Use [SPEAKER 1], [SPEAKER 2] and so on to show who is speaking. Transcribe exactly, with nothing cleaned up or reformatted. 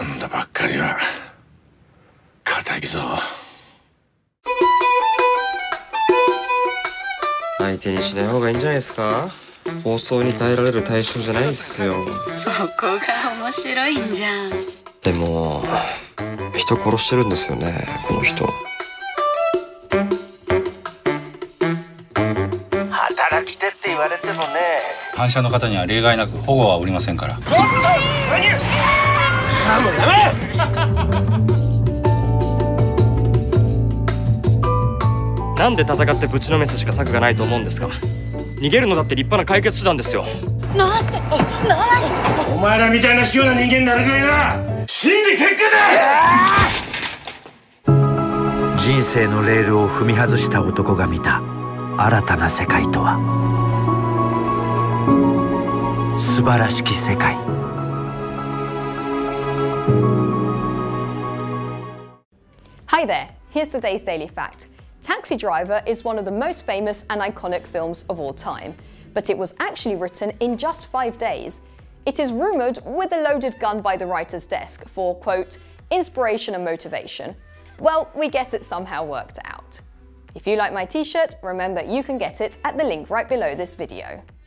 [SPEAKER 1] 今度ばっかりは固いぞ。
[SPEAKER 2] 相手にしない方がいいんじゃないですか。放送に耐えられる対象じゃないですよ。
[SPEAKER 3] そこが面白いんじゃん。
[SPEAKER 2] でも人殺してるんですよね、この人。
[SPEAKER 4] 働き手って言われてもね。
[SPEAKER 5] 反社の方には例外なく保護はおりませんから。
[SPEAKER 2] なんで戦ってぶちのめすしか策がないと思うんですか。逃げるのだって立派な解決手段ですよ。
[SPEAKER 3] 回して回して。
[SPEAKER 4] お前らみたいな卑怯な人間になるぐらいな死んで結果だ。人生のレールを踏み外した男が見た新たな世界とは。素晴らしき世界。
[SPEAKER 6] Hi there, here's today's daily fact. Taxi Driver is one of the most famous and iconic films of all time, but it was actually written in just five days. It is rumoured with a loaded gun by the writer's desk for, quote, inspiration and motivation. Well, we guess it somehow worked out. If you like my t-shirt, remember you can get it at the link right below this video.